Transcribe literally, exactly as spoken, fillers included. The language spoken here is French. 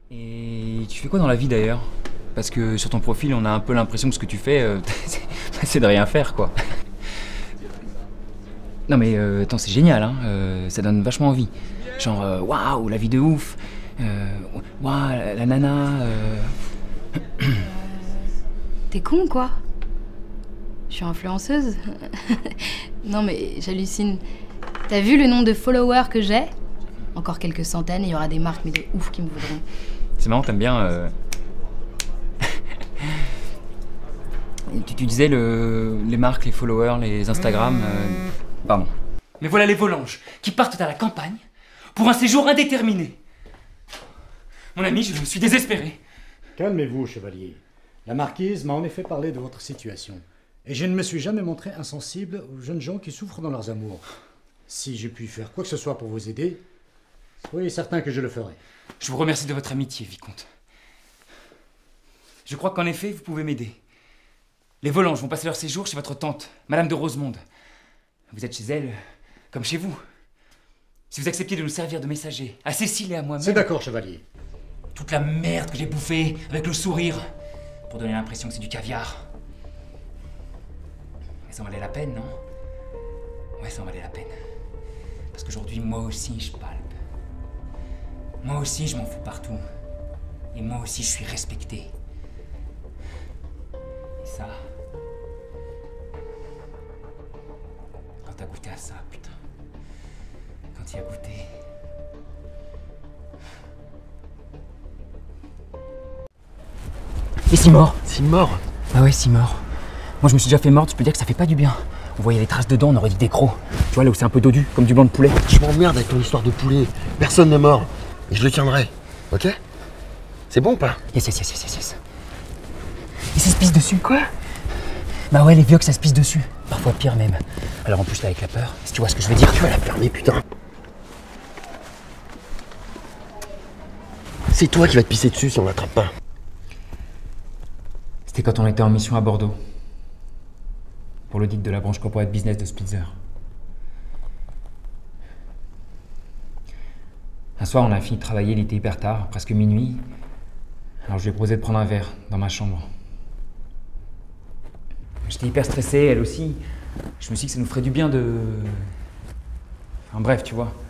Et tu fais quoi dans la vie d'ailleurs? Parce que sur ton profil, on a un peu l'impression que ce que tu fais, euh, c'est de rien faire, quoi. Non mais euh, attends, c'est génial, hein, euh, ça donne vachement envie. Genre, euh, waouh, la vie de ouf, euh, waouh, la, la nana... Euh... T'es con, quoi? Je suis influenceuse? Non mais j'hallucine. T'as vu le nombre de followers que j'ai? Encore quelques centaines et il y aura des marques, mais de ouf, qui me voudront. C'est marrant, t'aimes bien... Euh... tu, tu disais le, les marques, les followers, les Instagram... Euh... Pardon. Mais voilà les Volanges qui partent à la campagne pour un séjour indéterminé. Mon ami, je suis désespéré. Calmez-vous, chevalier. La marquise m'a en effet parlé de votre situation. Et je ne me suis jamais montré insensible aux jeunes gens qui souffrent dans leurs amours. Si j'ai pu faire quoi que ce soit pour vous aider, soyez certain que je le ferai. Je vous remercie de votre amitié, vicomte. Je crois qu'en effet, vous pouvez m'aider. Les Volanges vont passer leur séjour chez votre tante, Madame de Rosemonde. Vous êtes chez elle, comme chez vous. Si vous acceptiez de nous servir de messager, à Cécile et à moi-même... C'est d'accord, chevalier. Toute la merde que j'ai bouffée, avec le sourire, pour donner l'impression que c'est du caviar. Mais ça en valait la peine, non? Ouais, ça en valait la peine. Parce qu'aujourd'hui, moi aussi, je palpe. Moi aussi, je m'en fous partout. Et moi aussi, je suis respecté. Et ça... Quand t'as goûté à ça, putain. Quand t'y as goûté... Et si mort? Si mort? Ah ouais, si mort. Moi je me suis déjà fait mordre, je peux dire que ça fait pas du bien. On voyait les traces dedans, on aurait dit des crocs. Tu vois là où c'est un peu dodu, comme du blanc de poulet. Je m'emmerde avec ton histoire de poulet. Personne n'est mort. Et je le tiendrai. Ok? C'est bon ou pas? Yes, yes, yes, yes, yes, yes. Et ça se pisse dessus. Quoi? Bah ouais, les vieux que ça se pisse dessus. Parfois pire même. Alors en plus là avec la peur, si tu vois ce que je veux dire. Tu vas la fermer, putain. C'est toi qui vas te pisser dessus si on l'attrape pas. C'était quand on était en mission à Bordeaux. Pour l'audit de la branche corporate business de Spitzer. Un soir, on a fini de travailler, il était hyper tard, presque minuit. Alors je lui ai proposé de prendre un verre dans ma chambre. J'étais hyper stressé, elle aussi. Je me suis dit que ça nous ferait du bien de... Enfin bref, tu vois.